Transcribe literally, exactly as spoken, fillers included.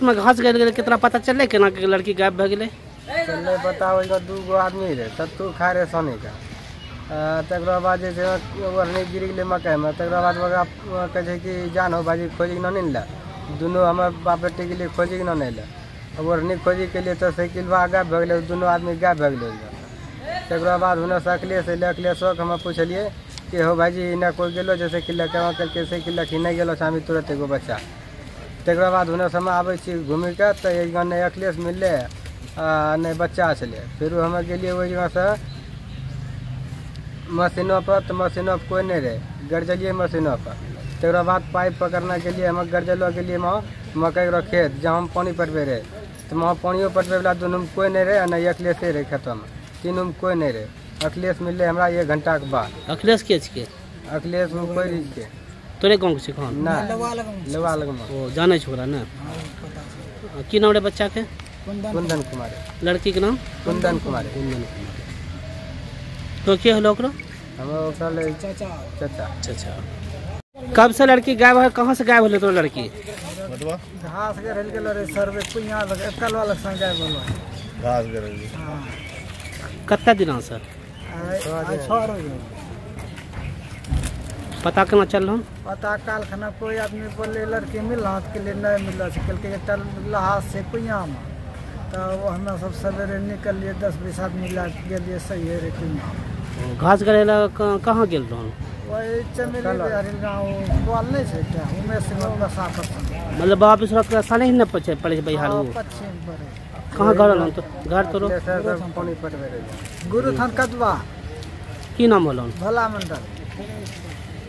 में घास गल गेल कितना पता चले केना के लड़की गायब भ गेलै? चलले पता हो दू गो आदमी रहे सत्तू खा रहे सोने का तकरा बाद जे ओढ़नी गिर गेलै मकई में तकरा बाद कहे कि जान हो भाजी खोजी न नहीं ला दोनों हमारे बाप बेटी के लिए खोजी न नहीं ला ओढ़नी खोजी के लिए तो साइकिल गायब भ गेलै दोनों आदमी गायब भ गेलै। तकरा बाद हुने से अखिलेश अयलै अखिलेशोके हम पूछलिए कि हो भाईजी इन्हें कोई गेलो जैसे कि केना करके साइकिल कि नहीं गेलो हमी तुरंत एगो बच्चा। तकरा बाद हुने से हम आबै छी घूमि के तो नहीं अखिलेश मिलले नहीं बच्चा छे फिर हमें गेलिए वही जगह से मशीनों पर तो मशीनों पर कोई नहीं रहे गरजलिए मशीनों पर। तकरा बाद पाइप पकड़ने के लिए हम गरजलो के लिए वहाँ मकई रो खेत जहाँ हम पानी पटबे रहे तो वहाँ पानियों पटबे वाला दोनों में कोई नहीं रहे नहीं अखिलेशे रहे खेतों में तीनों में कोई नहीं रहे। अखिलेश मिलले हमरा एक घंटा के बाद। अखिलेश के छिके? अखिलेश में कोई नहीं के तोरे गाँव के छिको? ना लवा लगमा। ओ जाने छोरा ना की नाम रे बच्चा के? कुंदन कुमार। लड़की के नाम? कुंदन कुमार। कुंदन कुमार। तो के हलो ओकरो? हम ओकरा ले चाचा चाचा चाचा। कब से लड़की गायब है? कहाँ से गायब होले तो लड़की? घास गरल गेलो रे सर्वे कुइया लगे कल वाला संग गायब होलो घास गरल। हां कितना दिन से? आज छह रोज। पता केना चल रहा? पता काल खाना कोई आदमी बोले लड़की मिल हाथ के लिए नहीं मिल रहा कल के टल हाथ से कुइया में तो हमें सब सवेरे निकल लिए दस बीस आदमी ला गेलिए सही है रे कुइया। घास गरेला कहाँ गेल रहन? वही चमेली बिहारी गाँव बोल नहीं छै क्या उमेश सिंह बसा पर मतलब बाप इसरत का साले ही न पछे पड़े बिहार वो पश्चिम पर कहाँ घर रहन तो घर तोरो पानी पटबे रहे गुरु थान कदवा की नाम होलन? भला मंडल।